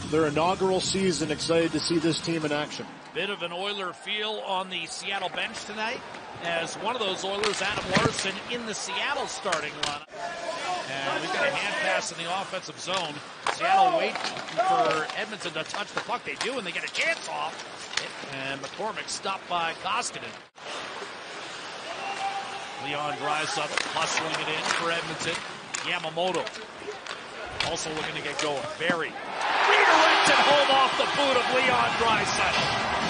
their inaugural season. Excited to see this team in action. Bit of an Oiler feel on the Seattle bench tonight, as one of those Oilers, Adam Larsson, in the Seattle starting lineup. And we've got a hand pass in the offensive zone. Seattle waits for Edmonton to touch the puck. They do, and they get a chance off. And McCormick stopped by Koskinen. Leon Draisaitl hustling it in for Edmonton. Yamamoto also looking to get going. Barry redirected home off the boot of Leon Draisaitl.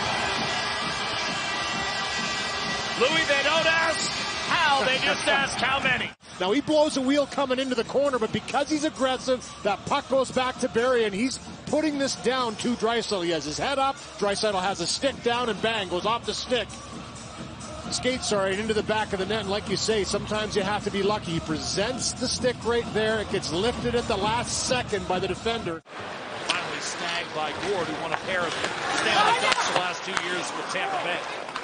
Louis, they don't ask how, they just ask how many. Now he blows a wheel coming into the corner, but because he's aggressive, that puck goes back to Barry, and he's putting this down to Draisaitl. He has his head up, Draisaitl has a stick down, and bang, goes off the stick. Skates into the back of the net, and like you say, sometimes you have to be lucky. He presents the stick right there. It gets lifted at the last second by the defender. Finally snagged by Gord, who won a pair of Stanley Cups the last 2 years with Tampa Bay.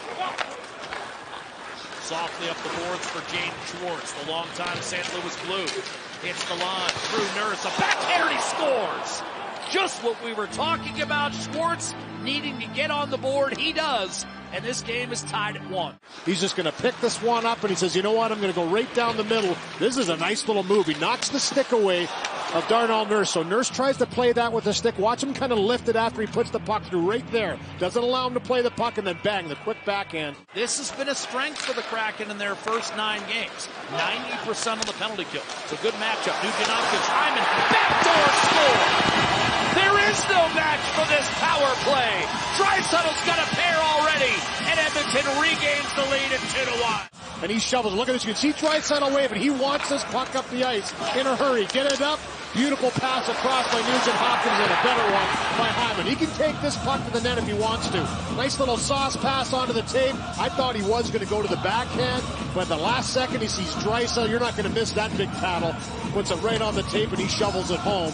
Softly up the boards for Jaden Schwartz, the longtime St. Louis Blue. Hits the line through Nurse, a backhander, he scores! Just what we were talking about, Schwartz needing to get on the board, he does. And this game is tied at 1. He's just going to pick this one up, and he says, you know what, I'm going to go right down the middle. This is a nice little move. He knocks the stick away of Darnell Nurse. So Nurse tries to play that with the stick. Watch him kind of lift it after he puts the puck through right there. Doesn't allow him to play the puck, and then bang, the quick backhand. This has been a strength for the Kraken in their first 9 games. 90% on the penalty kill. It's a good matchup. Nugent Hopkins, Hyman, backdoor score! There is no match for this power play. Draisaitl's got a pair already, and Edmonton regains the lead at 2-1. And he shovels. Look at this. You can see Draisaitl waving. He wants this puck up the ice in a hurry. Get it up. Beautiful pass across by Nugent Hopkins, and a better one by Hyman. He can take this puck to the net if he wants to. Nice little sauce pass onto the tape. I thought he was going to go to the backhand, but at the last second he sees Draisaitl. You're not going to miss that big paddle. Puts it right on the tape, and he shovels it home.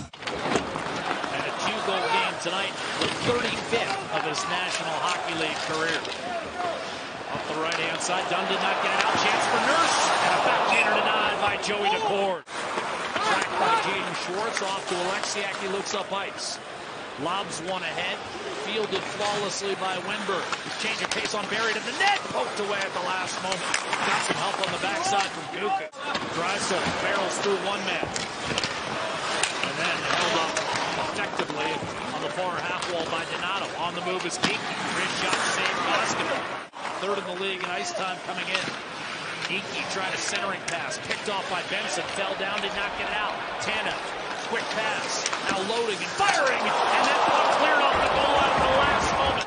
Goal game tonight, the 35th of his National Hockey League career. Up the right-hand side, Dunn did not get it out. Chance for Nurse, and a backhander denied by Joey Daccord. Tracked by Jaden Schwartz, off to Alexiak. He looks up ice. Lobs one ahead, fielded flawlessly by Wennberg. Change of pace on Barry to the net, poked away at the last moment. Got some help on the backside from Kuka. Draisaitl barrels through one man, and then held up effectively on the far half wall by Donato. On the move is Geekie. Wrist shot save Koskinen. Third in the league in ice time coming in. Geekie tried a centering pass. Picked off by Benson. Fell down, did not get it out. Tanev, quick pass. Now loading and firing. And that puck cleared off the goal line at the last moment.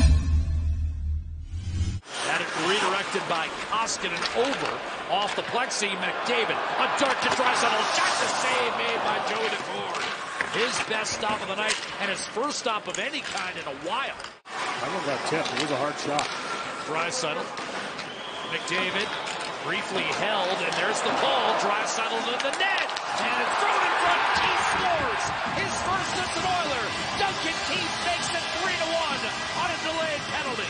That redirected by Koskinen over. Off the plexi, McDavid. A dart to Draisaitl. Shot the save made by Joey Daccord. His best stop of the night, and his first stop of any kind in a while. I love that tip. It was a hard shot. Draisaitl. McDavid briefly held, and there's the ball. Draisaitl to the net, and it's thrown in front. Keith scores. His first as an Oiler. Duncan Keith makes it 3-1 on a delayed penalty.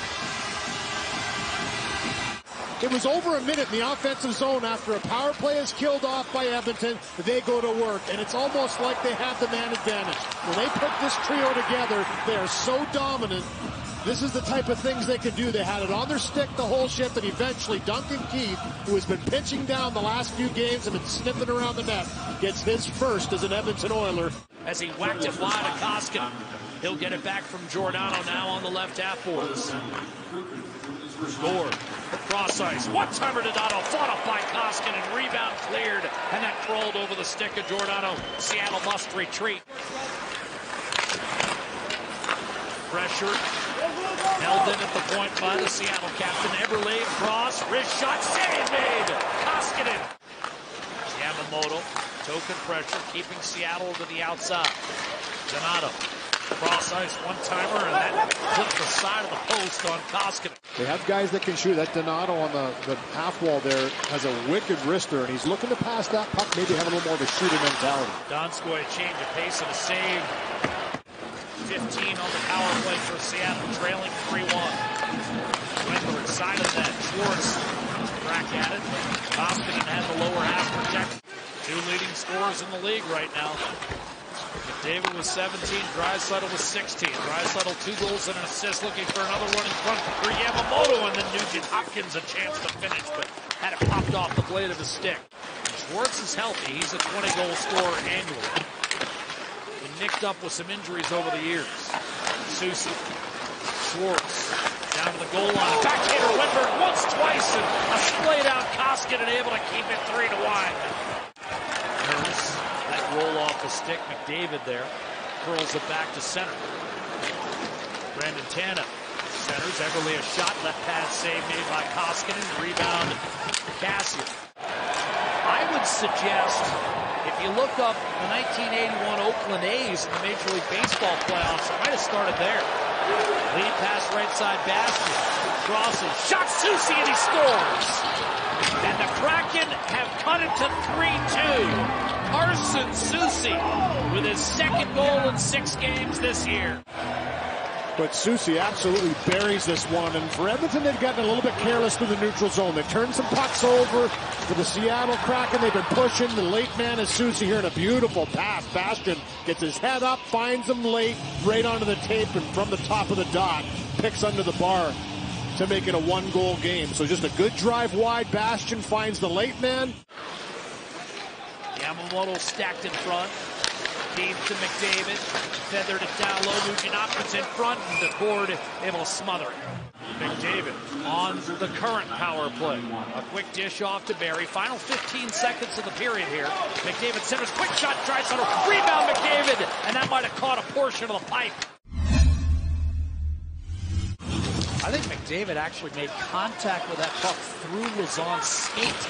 It was over a minute in the offensive zone after a power play is killed off by Edmonton. They go to work, and it's almost like they have the man advantage. When they put this trio together, they are so dominant. This is the type of things they can do. They had it on their stick the whole shift, and eventually Duncan Keith, who has been pitching down the last few games and been sniffing around the net, gets his first as an Edmonton Oiler. As he whacked it wide at Koskinen, he'll get it back from Giordano now on the left half boards. Gord, cross ice, one-timer Donato, fought up by Koskinen, and rebound cleared, and that crawled over the stick of Giordano. Seattle must retreat. Pressure, held in at the point by the Seattle captain, Eberle, cross, wrist shot, save made, Koskinen. Yamamoto, token pressure, keeping Seattle to the outside. Donato. Cross ice one-timer, and that clipped the side of the post on Koskinen. They have guys that can shoot. That Donato on the half wall there has a wicked wrister, and he's looking to pass that puck, maybe have a little more of a shooter mentality. Donskoy, change of pace and a save. 15 on the power play for Seattle, trailing 3-1. Wendler side of that. Schwartz crack at it. Koskinen had the lower half protected. Two leading scorers in the league right now. McDavid was 17, Draisaitl was 16. Draisaitl 2 goals and an assist, looking for another one in front for Yamamoto, and then Nugent Hopkins a chance to finish, but had it popped off the blade of his stick. Schwartz is healthy. He's a 20-goal scorer annually. Been nicked up with some injuries over the years. Soucy, Schwartz, down to the goal line. Backhander Wennberg once, twice, and a splayed out Koskinen able to keep it 3-1. Nurse, that roll off the stick. McDavid there curls it back to center. Brandon Tanev centers. Everly a shot. Left pad save made by Koskinen. Rebound Kassian. I would suggest, if you look up the 1981 Oakland A's in the Major League Baseball playoffs, it might have started there. Lead pass right side, Bastian crosses, shot Soucy, and he scores. And the Kraken have cut it to 3-2. Arsen Soucy with his 2nd goal in 6 games this year. But Soucy absolutely buries this one. And for Edmonton, they've gotten a little bit careless with the neutral zone. They've turned some pucks over. For the Seattle Kraken, they've been pushing. The late man is Soucy here in a beautiful pass. Bastian gets his head up, finds him late, right onto the tape, and from the top of the dot, picks under the bar to make it a 1-goal game. So just a good drive wide. Bastian finds the late man. Yamamoto stacked in front. Gave to McDavid, feathered it down low. Nugent Hopkins in front, and the cord able to smother it. McDavid on the current power play. A quick dish off to Barrie. Final 15 seconds of the period here. McDavid centers, quick shot, Draisaitl, rebound McDavid, and that might have caught a portion of the pipe. I think McDavid actually made contact with that puck through Lauzon's skate.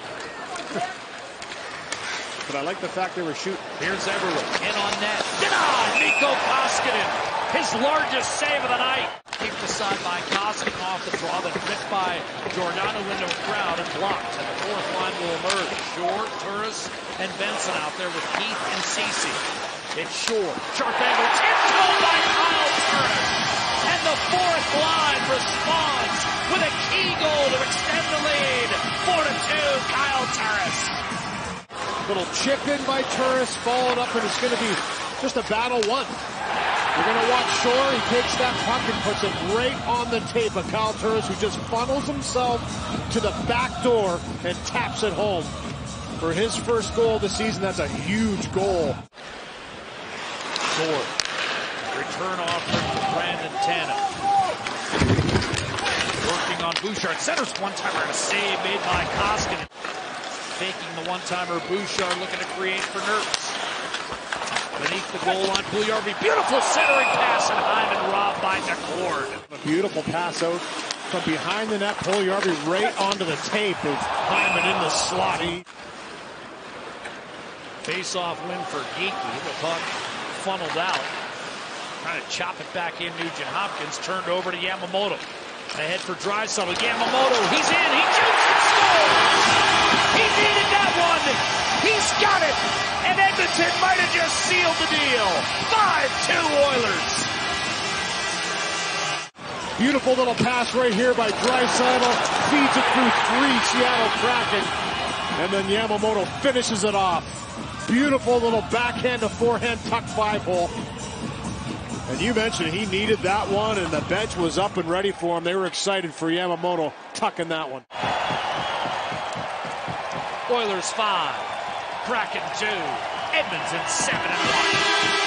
But I like the fact they were shooting. Here's Everly, in on net. Denied! Mikko Koskinen, his largest save of the night. Kicked aside by Koskinen off the draw, then ripped by Giordano into a crowd and blocked. And the 4th line will emerge. Shore, Turris, and Benson out there with Heath and Ceci. It's Shore. Sharp angle, tipped home by Kyle Turris. And the 4th line responds with a key goal to extend the lead. 4-2, Kyle Turris. Little chip in by Turris, followed up, and it's going to be just a battle 1. You're going to watch Shore. He takes that puck and puts it right on the tape of Kyle Turris, who just funnels himself to the back door and taps it home. For his first goal of the season, that's a huge goal. Shore. Return offering to Brandon Tanev. Working on Bouchard. Centers one-timer and a save made by Koskinen. Faking the one-timer, Bouchard looking to create for Nurse. Beneath the goal line, Puljujarvi, beautiful centering pass, and Hyman robbed by Decord. A beautiful pass out from behind the net, Puljujarvi right onto the tape of Hyman in the slot. Face-off win for Geekie. The puck funneled out. Trying to chop it back in, Nugent Hopkins turned over to Yamamoto. Ahead for Draisaitl. Yamamoto, he's in, he shoots and scores! He needed that one. He's got it. And Edmonton might have just sealed the deal. 5-2 Oilers. Beautiful little pass right here by Draisaitl. Feeds it through 3 Seattle Kraken. And then Yamamoto finishes it off. Beautiful little backhand to forehand tuck 5-hole. And you mentioned he needed that one, and the bench was up and ready for him. They were excited for Yamamoto tucking that one. Oilers 5, Kraken 2, Edmonton 7-1.